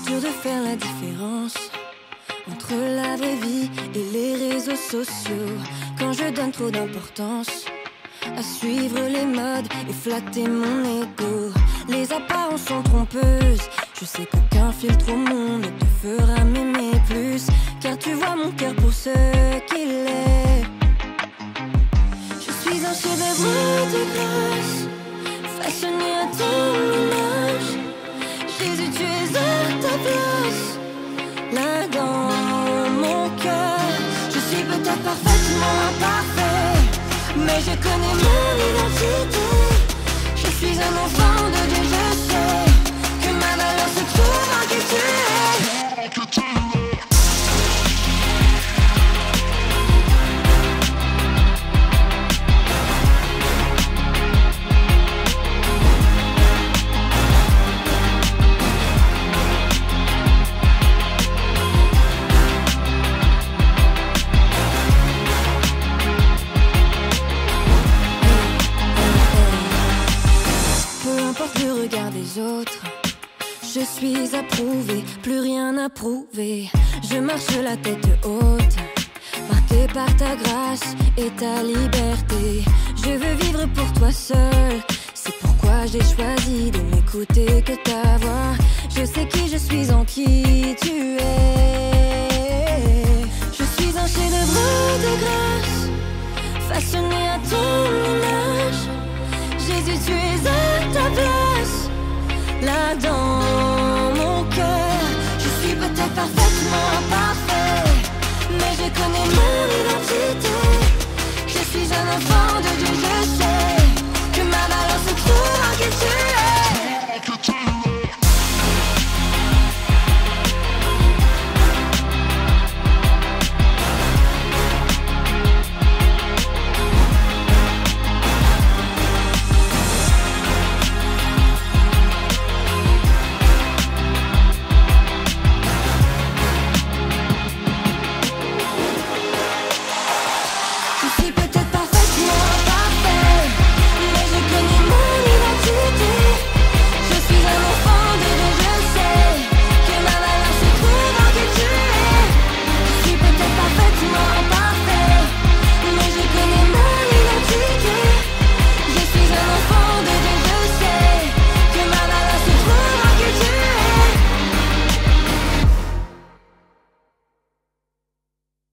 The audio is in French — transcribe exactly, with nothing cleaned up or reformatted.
dur de faire la différence entre la vraie vie et les réseaux sociaux. Quand je donne trop d'importance à suivre les modes et flatter mon ego, les apparences sont trompeuses. Je sais qu'aucun filtre au monde ne te fera m'aimer plus, car tu vois mon cœur pour ce qu'il est. Je suis un chef-d'œuvre de grâce, façonné à ton image. Jésus, tu es à ta place, là dans mon cœur. Je suis peut-être parfaitement imparfait, mais je connais mon identité. Je suis un enfant de Dieu, je sais que ma valeur se trouve en qui tu es. Le regard des autres, je suis approuvée, plus rien à prouver. Je marche la tête haute, marquée par ta grâce et ta liberté. Je veux vivre pour toi seul, c'est pourquoi j'ai choisi de n'écouter que ta voix. Je sais qui je suis, en qui tu es. Je suis un chef-d'œuvre de grâce, façonné à ton image. Jésus, tu es à ta place, là dans